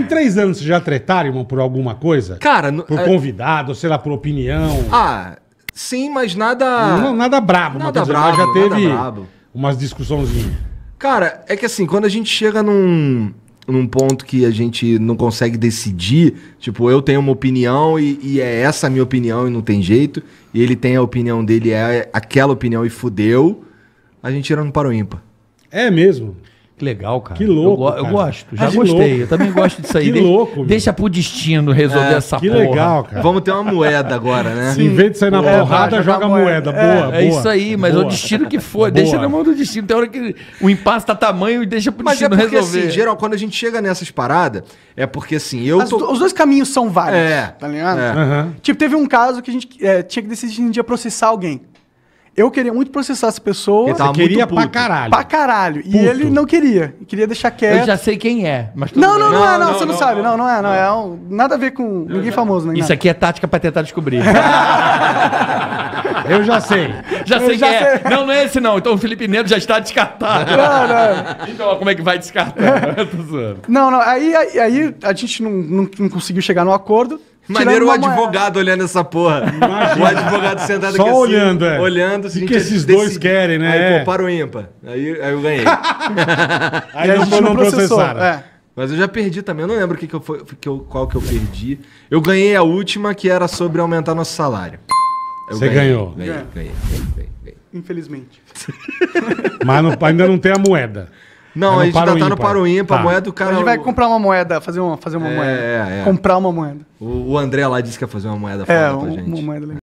3 anos vocês já tretaram, irmão, por alguma coisa? Cara... Por convidado, sei lá, por opinião? Sim, mas nada... Não, nada brabo. Nada mas brabo, já teve nada brabo. umas discussãozinhas. Cara, é que assim, quando a gente chega num ponto que a gente não consegue decidir, tipo, eu tenho uma opinião e é essa a minha opinião e não tem jeito, e ele tem a opinião dele, é aquela opinião e fudeu, a gente tira no para o ímpar. É mesmo? Que legal, cara. Que louco, Eu cara. gosto, já Que gostei. louco. Eu também gosto disso aí. Que louco, meu. Deixa pro destino resolver essa Que porra. legal, cara. Vamos ter uma moeda agora, né? Em vez de sair na porrada, joga a moeda. Boa, É isso aí, mas boa. o destino que for. Boa. Deixa na mão do destino. Tem hora que o impasse tá tamanho e deixa pro Mas é destino porque, resolver. assim, geral, quando a gente chega nessas paradas, é porque, assim, eu tô... Os dois caminhos são válidos, É, tá ligado? é. Aham. Tipo, teve um caso que a gente tinha que decidir um dia processar alguém. Eu queria muito processar essa pessoa Ele tava Você queria muito puto. pra caralho. pra caralho. E Puto. ele não queria. Queria deixar quieto. Eu já sei quem é, mas tudo Não, bem. não, Não, você não sabe. Não é. Nada a ver com ninguém famoso, né? Isso aqui é tática pra tentar descobrir. Eu já sei. Já sei já quem é. sei. Não é esse não. Então o Felipe Neto já está descartado. Não. Então ó, como é que vai descartar? Eu tô zoando. Não. Aí a gente não conseguiu chegar no acordo. Maneiro o tirando uma advogado olhando essa porra. Imagina. O advogado sentado Só aqui assim, olhando, olhando. O que esses dois querem, né? Aí, pô, para o ímpar. Aí eu ganhei. Aí E a não, gente não processou. processaram. É. Mas eu já perdi também. Eu não lembro qual que eu perdi. Eu ganhei a última, que era sobre aumentar nosso salário. Eu Você ganhou. Ganhei. Infelizmente. Mas ainda não tem a moeda. Não, Mas a gente no ainda tá Paro no Ímpar. Paro Ímpar, Tá. a moeda do cara... A gente vai comprar uma moeda, fazer uma moeda. É. Comprar uma moeda. O André lá disse que ia fazer uma moeda É, foda pra gente. uma moeda legal.